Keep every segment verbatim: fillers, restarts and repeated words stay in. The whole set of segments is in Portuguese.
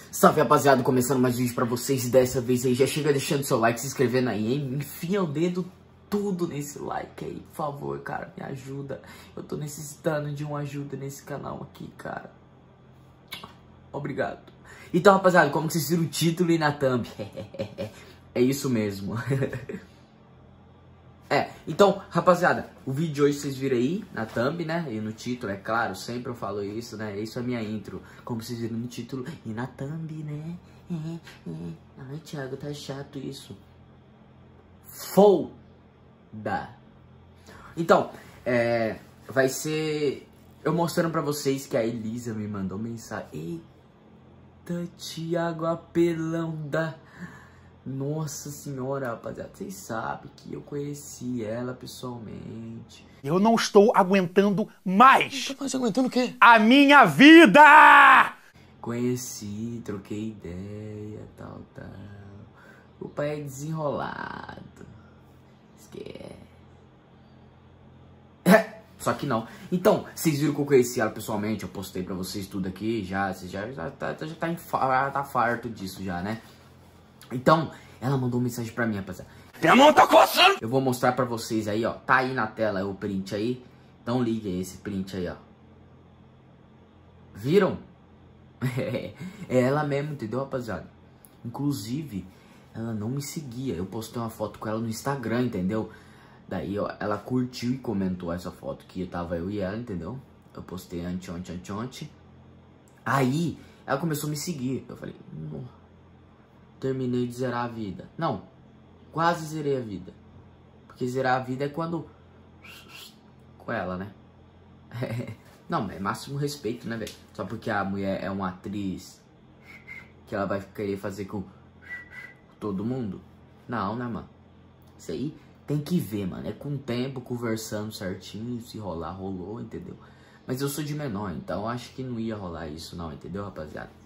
Salve, rapaziada, começando mais um vídeo pra vocês. E dessa vez aí, já chega deixando seu like, se inscrevendo aí, hein? Enfia o dedo tudo nesse like aí, por favor, cara, me ajuda. Eu tô necessitando de uma ajuda nesse canal aqui, cara. Obrigado. Então, rapaziada, como que vocês viram o título e na thumb? É isso mesmo. É, então, rapaziada, o vídeo de hoje vocês viram aí na thumb, né? E no título, é claro, sempre eu falo isso, né? Isso é a minha intro. Como vocês viram no título e na thumb, né? É, é. Ai, Thiago, tá chato isso. Foda. Então, é, vai ser eu mostrando pra vocês que a Elisa me mandou mensagem. Eita, Thiago, apelão da... Nossa senhora, rapaziada, vocês sabem que eu conheci ela pessoalmente. Eu não estou aguentando mais. Não tá mais aguentando o quê? A minha vida! Conheci, troquei ideia, tal, tal. O pai é desenrolado. Esquece. Só que não. Então, vocês viram que eu conheci ela pessoalmente, eu postei pra vocês tudo aqui já. Vocês já, já, tá, já, tá, já tá farto disso já, né? Então, ela mandou mensagem pra mim, rapaziada. Minha mão tá coçando! Eu vou mostrar pra vocês aí, ó. Tá aí na tela o print aí. Então liga esse print aí, ó. Viram? É ela mesmo, entendeu, rapaziada? Inclusive, ela não me seguia. Eu postei uma foto com ela no Instagram, entendeu? Daí, ó, ela curtiu e comentou essa foto que tava eu e ela, entendeu? Eu postei ante, ante, ante, ante. Aí, ela começou a me seguir. Eu falei, nossa. Terminei de zerar a vida. Não, quase zerei a vida. Porque zerar a vida é quando... Com ela, né? Não, é máximo respeito, né, velho? Só porque a mulher é uma atriz que ela vai querer fazer com todo mundo? Não, né, mano? Isso aí tem que ver, mano. É com o tempo, conversando certinho. Se rolar, rolou, entendeu? Mas eu sou de menor, então acho que não ia rolar isso não, entendeu, rapaziada?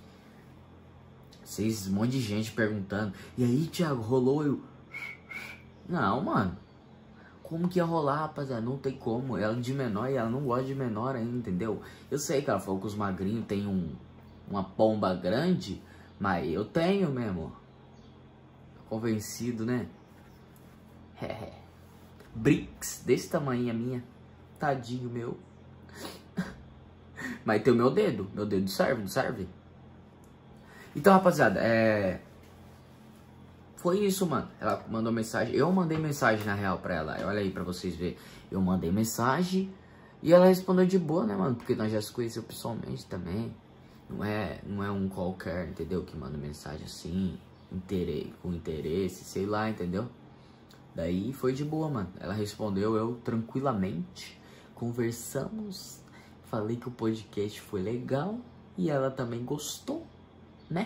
Vocês, um monte de gente perguntando. E aí, Thiago, rolou eu... Não, mano. Como que ia rolar, rapaziada? Não tem como. Ela de menor e ela não gosta de menor ainda, entendeu? Eu sei que ela falou que os magrinhos tem um, uma pomba grande. Mas eu tenho mesmo. Convencido, né? É. Bricks. Desse tamanho a minha. Tadinho meu. Mas tem o meu dedo. Meu dedo serve, não serve? Então, rapaziada, é... Foi isso, mano. Ela mandou mensagem. Eu mandei mensagem, na real, pra ela. Olha aí, pra vocês verem. Eu mandei mensagem e ela respondeu de boa, né, mano? Porque nós já se conhecemos pessoalmente também. Não é, não é um qualquer, entendeu? Que manda mensagem assim, interesse, com interesse, sei lá, entendeu? Daí foi de boa, mano. Ela respondeu, eu tranquilamente. Conversamos. Falei que o podcast foi legal. E ela também gostou. Né?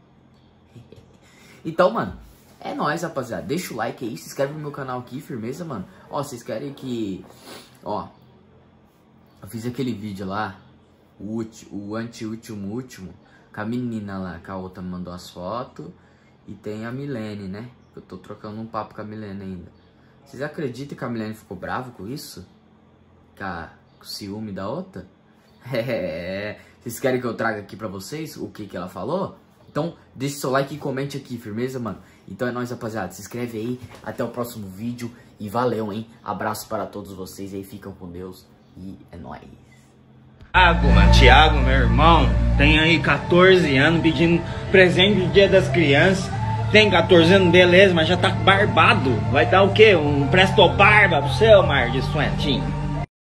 Então, mano, é nóis, rapaziada. Deixa o like aí, se inscreve no meu canal aqui, firmeza, mano. Ó, vocês querem que... Ó, eu fiz aquele vídeo lá, o, o anti-último último, com a menina lá, que a outra mandou as fotos. E tem a Milene, né? Eu tô trocando um papo com a Milene ainda. Vocês acreditam que a Milene ficou brava com isso? Com, a, com o ciúme da outra? É... Vocês querem que eu traga aqui pra vocês o que que ela falou? Então, deixe seu like e comente aqui, firmeza, mano? Então é nóis, rapaziada. Se inscreve aí. Até o próximo vídeo. E valeu, hein? Abraço para todos vocês aí. Ficam com Deus. E é nóis. Thiago, mano, Thiago, meu irmão, tem aí quatorze anos pedindo presente do Dia das Crianças. Tem quatorze anos, beleza, mas já tá barbado. Vai dar o quê? Um presto barba pro seu, mar de suetinho.